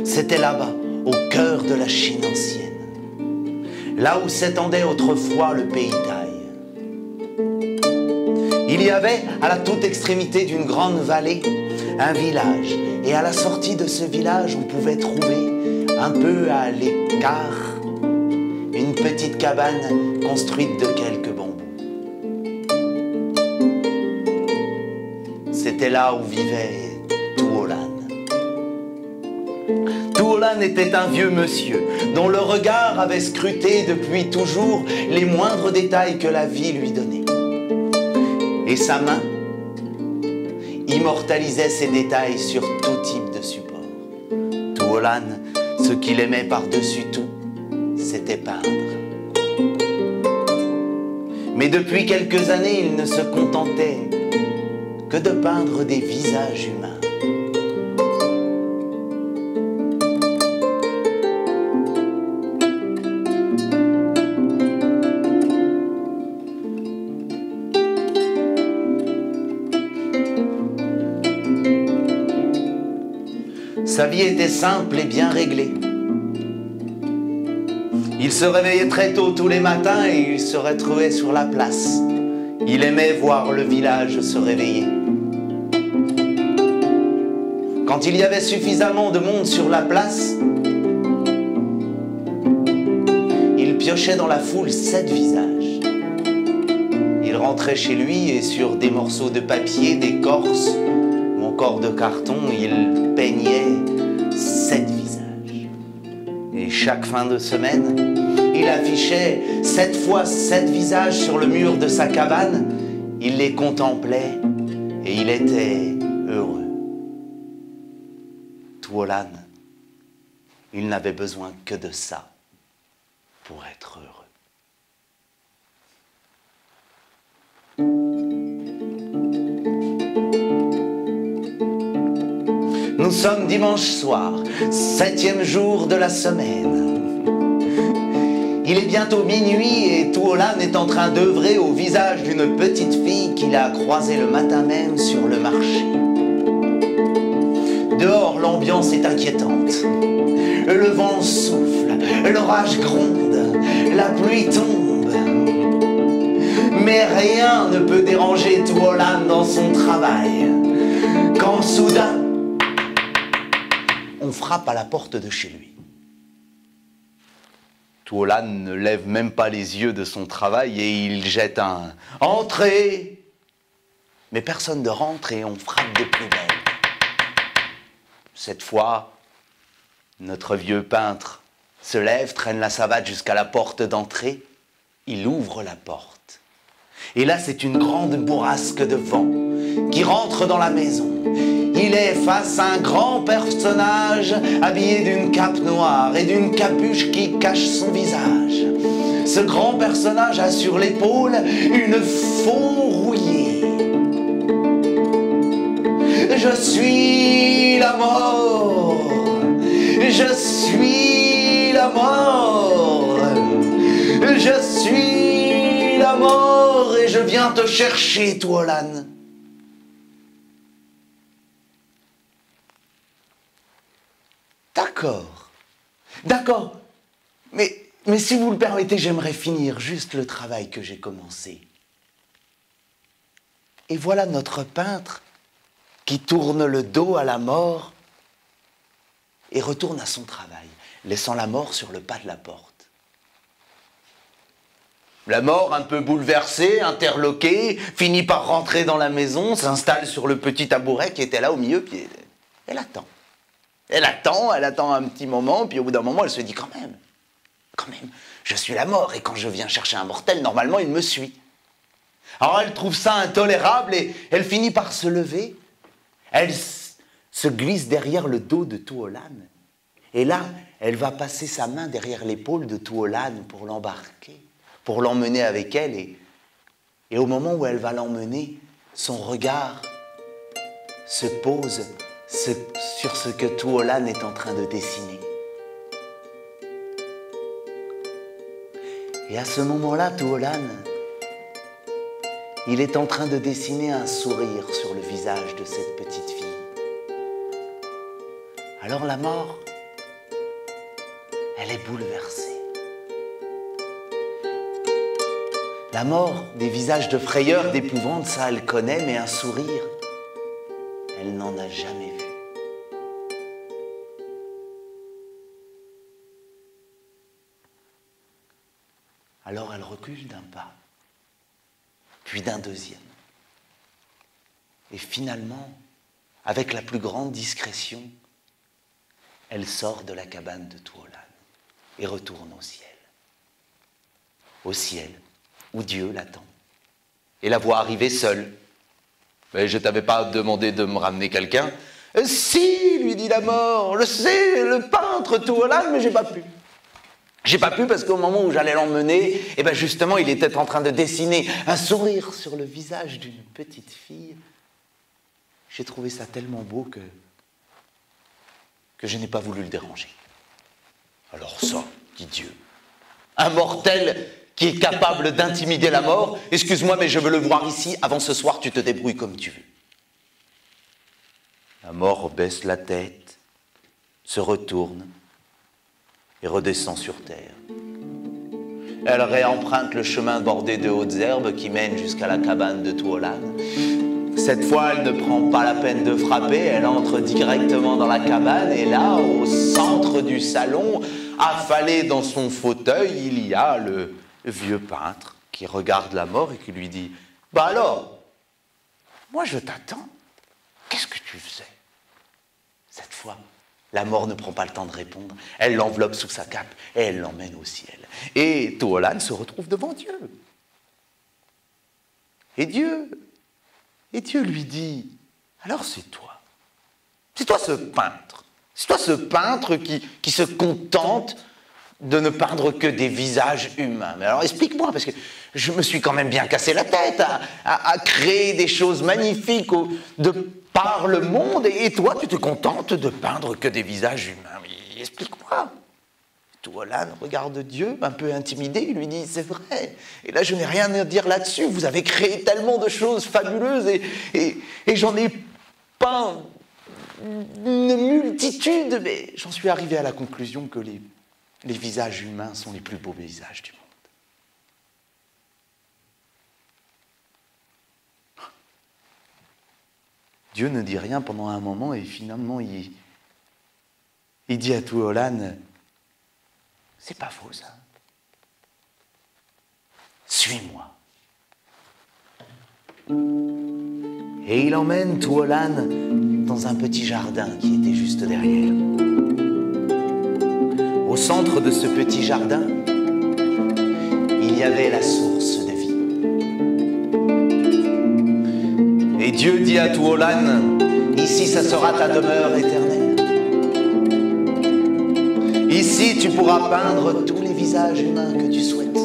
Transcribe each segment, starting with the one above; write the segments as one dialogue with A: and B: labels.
A: C'était là-bas, au cœur de la Chine ancienne, là où s'étendait autrefois le pays Thaï. Il y avait, à la toute extrémité d'une grande vallée, un village. Et à la sortie de ce village, on pouvait trouver, un peu à l'écart, une petite cabane construite de quelques bambous. C'était là où vivait Tuolan. Tuolan était un vieux monsieur dont le regard avait scruté depuis toujours les moindres détails que la vie lui donnait. Et sa main immortalisait ces détails sur tout type de support. Tuolan, ce qu'il aimait par-dessus tout, c'était peindre. Mais depuis quelques années, il ne se contentait que de peindre des visages humains. Sa vie était simple et bien réglée. Il se réveillait très tôt tous les matins et il se retrouvait sur la place. Il aimait voir le village se réveiller. Quand il y avait suffisamment de monde sur la place, il piochait dans la foule 7 visages. Il rentrait chez lui et sur des morceaux de papier, d'écorce ou encore de carton, il peignait 7 visages. Et chaque fin de semaine, il affichait 7 fois 7 visages sur le mur de sa cabane. Il les contemplait et il était heureux. Tuolan, il n'avait besoin que de ça pour être heureux. Nous sommes dimanche soir, 7e jour de la semaine. Il est bientôt minuit et Tuolan est en train d'œuvrer au visage d'une petite fille qu'il a croisée le matin même sur le marché. Dehors, l'ambiance est inquiétante. Le vent souffle, l'orage gronde, la pluie tombe. Mais rien ne peut déranger Tuolan dans son travail. Quand soudain, on frappe à la porte de chez lui. Tuolan ne lève même pas les yeux de son travail et il jette un « Entrez !» Mais personne ne rentre et on frappe de plus belle. Cette fois, notre vieux peintre se lève, traîne la savate jusqu'à la porte d'entrée. Il ouvre la porte. Et là, c'est une grande bourrasque de vent qui rentre dans la maison. Il est face à un grand personnage habillé d'une cape noire et d'une capuche qui cache son visage. Ce grand personnage a sur l'épaule une faux rouillée. Je suis la mort. Je suis la mort. Je suis la mort et je viens te chercher, Tuolan. D'accord, d'accord, mais si vous le permettez, j'aimerais finir juste le travail que j'ai commencé. Et voilà notre peintre qui tourne le dos à la mort et retourne à son travail, laissant la mort sur le pas de la porte. La mort, un peu bouleversée, interloquée, finit par rentrer dans la maison, s'installe sur le petit tabouret qui était là au milieu, puis elle attend. Elle attend un petit moment, puis au bout d'un moment, elle se dit quand même, je suis la mort, et quand je viens chercher un mortel, normalement, il me suit. Alors elle trouve ça intolérable, et elle finit par se lever. Elle se glisse derrière le dos de Tuolan. Et là, elle va passer sa main derrière l'épaule de Tuolan pour l'embarquer, pour l'emmener avec elle. Et au moment où elle va l'emmener, son regard se pose sur ce que Tuolan est en train de dessiner. Et à ce moment-là, Tuolan, il est en train de dessiner un sourire sur le visage de cette petite fille. Alors la mort, elle est bouleversée. La mort, des visages de frayeur, d'épouvante, ça elle connaît, mais un sourire, elle n'en a jamais vu. Alors elle recule d'un pas, puis d'un deuxième. Et finalement, avec la plus grande discrétion, elle sort de la cabane de Tuolan et retourne au ciel. Au ciel, où Dieu l'attend et la voit arriver seule. « Mais je t'avais pas demandé de me ramener quelqu'un. »« Si, lui dit la mort, je sais, le peintre Tuolan, mais j'ai pas pu. J'ai pas pu parce qu'au moment où j'allais l'emmener, eh ben justement, il était en train de dessiner un sourire sur le visage d'une petite fille. J'ai trouvé ça tellement beau que je n'ai pas voulu le déranger. » Alors ça, dit Dieu, un mortel qui est capable d'intimider la mort, excuse-moi, mais je veux le voir ici, avant ce soir, tu te débrouilles comme tu veux. La mort baisse la tête, se retourne et redescend sur terre. Elle réemprunte le chemin bordé de hautes herbes qui mène jusqu'à la cabane de Tuolan. Cette fois, elle ne prend pas la peine de frapper, elle entre directement dans la cabane et là, au centre du salon, affalé dans son fauteuil, il y a le vieux peintre qui regarde la mort et qui lui dit « Bah alors, moi je t'attends, qu'est-ce que tu faisais ?» Cette fois, la mort ne prend pas le temps de répondre, elle l'enveloppe sous sa cape et elle l'emmène au ciel. Et Tuolan se retrouve devant Dieu. Et Dieu lui dit, alors c'est toi ce peintre, c'est toi ce peintre qui se contente de ne peindre que des visages humains. Mais alors explique-moi, parce que je me suis quand même bien cassé la tête à créer des choses magnifiques de par le monde, et toi tu te contentes de peindre que des visages humains. Mais explique-moi. Tuolan regarde Dieu, un peu intimidé, il lui dit « C'est vrai, et là je n'ai rien à dire là-dessus, vous avez créé tellement de choses fabuleuses et j'en ai peint une multitude, mais j'en suis arrivé à la conclusion que les visages humains sont les plus beaux visages du monde. » Dieu ne dit rien pendant un moment et finalement il dit à Tuolan « C'est pas faux, ça. Suis-moi. » Et il emmène Tuolan dans un petit jardin qui était juste derrière. Au centre de ce petit jardin, il y avait la source de vie. Et Dieu dit à Tuolan, « Ici, ça sera ta demeure éternelle. Ici, tu pourras peindre tous les visages humains que tu souhaites.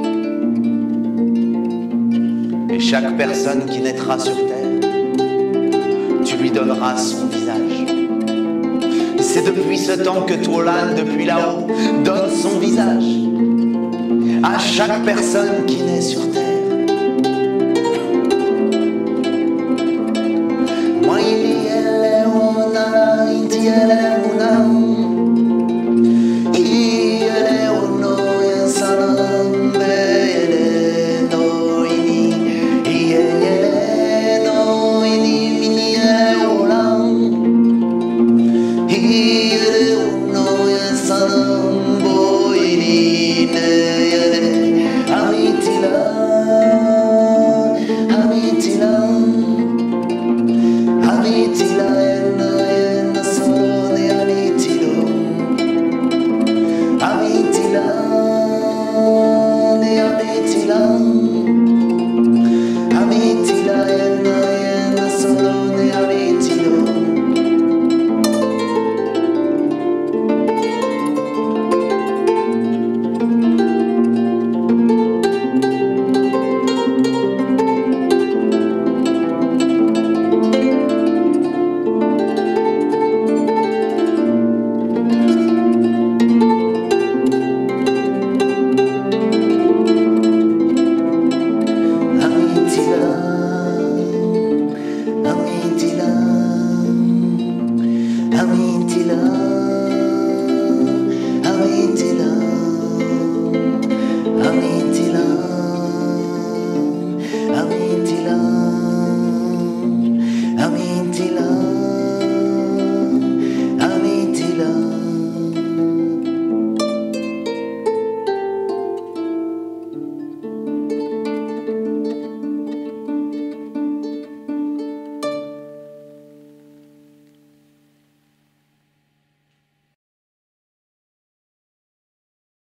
A: Et chaque personne qui naîtra sur terre, tu lui donneras son visage. C'est depuis ce temps que Tuolan, depuis là-haut, donne son visage à chaque personne qui naît sur terre. Moi, il y a